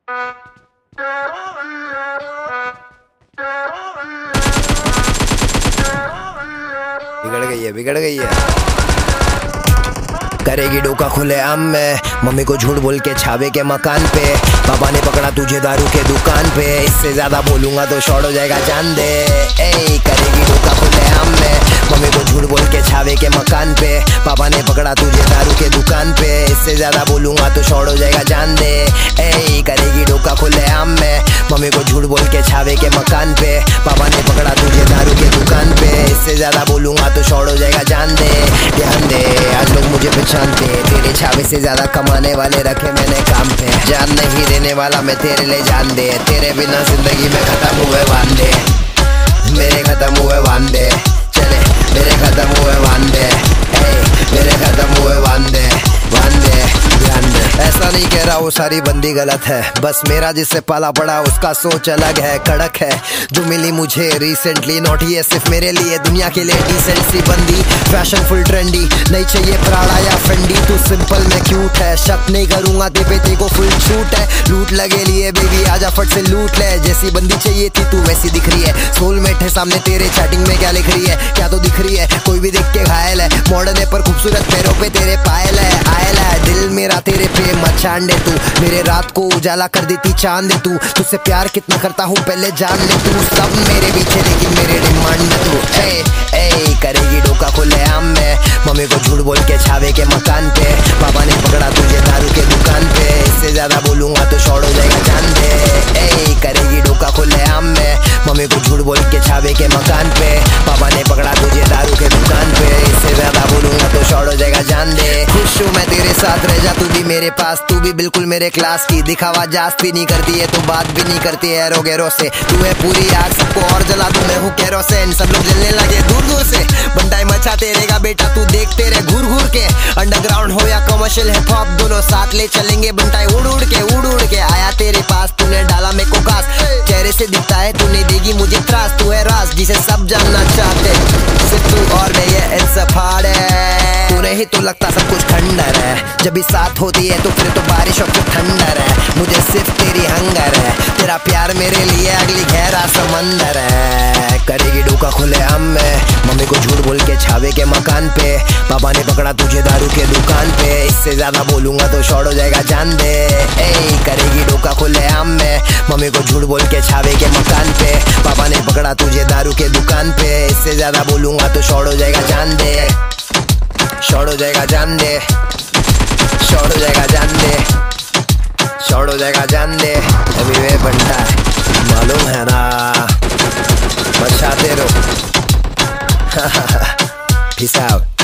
बिगड़ गई है। करेगी डोका खुले आम में, मम्मी को झूठ बोल के छावे के मकान पे, पापा ने पकड़ा तुझे दारू के दुकान पे, इससे ज्यादा बोलूंगा तो शॉर्ट हो जाएगा जान दे। करेगी डोका खुले आम में, मम्मी को झूठ बोल के छावे के मकान पे, पापा ने पकड़ा तुझे दारू के दुकान पे, इससे ज्यादा बोलूंगा तो शॉर्ट हो जाएगा जान दे। करेगी डोका खुले आम में, मम्मी को झूठ बोल के छावे के मकान पे, पापा ने पकड़ा तुझे दारू के दुकान पे, इससे ज्यादा बोलूंगा तो शॉर्ट हो जाएगा जान दे। ध्यान दे, आज लोग मुझे पहचानते, तेरे छावे से ज्यादा कमाने वाले रखे मैंने काम पे, जान नहीं देने वाला मैं तेरे लिए जान दे, तेरे बिना जिंदगी में खत्म हुए वांदे, मेरे खत्म हुए वांदे, चले मेरे खत्म हुए वांदे, मेरे खत्म हुए वांदे, वांदे ध्यान दे। ऐसा नहीं कह रहा वो सारी बंदी गलत है, बस मेरा जिससे पाला पड़ा उसका सोच अलग है, कड़क है जो मिली मुझे रिसेंटली, नॉटी है सिर्फ मेरे लिए, दुनिया के लिए डिसेंट सी बंदी, फैशन फुल ट्रेंडी, नहीं चाहिए प्राड़ा या फेंडी, तू सिंपल में क्यूट है, शक नहीं करूंगा तेरे को फुल छूट है, लूट लगे लिए बेबी आजा फट से लूट ले, जैसी बंदी चाहिए थी तू वैसी दिख रही है, सोलमेट है सामने तेरे, चैटिंग में क्या लिख रही है, क्या तो दिख रही है, कोई भी देख के घायल है, मॉडर्न है पर खूबसूरत पैरों पे तेरे पायल है, आयल है दिल मेरा तेरे पे मचान दे तू, मेरे रात को उजाला कर देती चांद दे तू, तुझसे प्यार कितना करता हूँ पहले जान ले तू, सब मेरे पीछे लेकिन मेरे डिमांड में तू, करेगी डोका खुले आम में, मम्मी को झूठ बोल के छावे के मकान पे, पापा ने पकड़ा तुझे दारू के दुकान पे, इससे ज्यादा बोलूंगा तो शॉर्ट हो जाएगा जान दे। करेगी डोका खुले आम में, मम्मी को झूठ बोल के छावे के मकान पे, पापा ने पकड़ा तुझे दारू के दुकान पे, इससे ज्यादा बोलूंगा तो शॉर्ट हो जाएगा जान दे। खुश हूँ मैं तेरे साथ, रह जा तू भी मेरे पास, तू भी बिल्कुल मेरे क्लास की, दिखावा जास्त भी नहीं करती है तो बात भी नहीं करती है एरो गैरो से, तू है पूरी आग सबको और जला दूं मैं हूँ कैरोसिन, सब लोग जलने लगे दूर दूर से, बंटाई मचाते रहेगा बेटा तू देखते रहे घूर घूर के, अंडरग्राउंड हो या कमर्शियल हिप हॉप दोनों साथ ले चलेंगे, बंटाई उड़ उड़ के आया तेरे पास, तूने डाला मेरे को घास, चेहरे से दिखता है तू नहीं देगी मुझे त्रास, तू है राज जिसे सब जानना चाहते, सिर्फ तू और मैं ये इंसफाड़ है, तू नहीं तो लगता सब कुछ खंडर है, जब भी साथ होती है तो फिर तो बारिश और फिर ठंडर है, मुझे सिर्फ तेरी हंगर है, तेरा प्यार मेरे लिए अगली गहरा समंदर है। करेगी डोका खुले आम में, मम्मी को झूठ बोल के छावे के मकान पे, पापा ने पकड़ा तुझे दारू के दुकान पे, इससे ज्यादा बोलूंगा तो शॉर्ट हो जाएगा जान दे। करेगी डोका खुले आम में, मम्मी को झूठ बोल के छावे के मकान पे, पापा ने पकड़ा तुझे दारू के दुकान पे, इससे ज्यादा बोलूंगा तो शॉर्ट हो जाएगा जान दे, शॉर्ट हो जाएगा जान दे, शॉर्ट हो जाएगा जान दे, शॉर्ट हो जाएगा जान दे। अभी वे बनता है मालूम है ना, बचाते रहो। Peace out.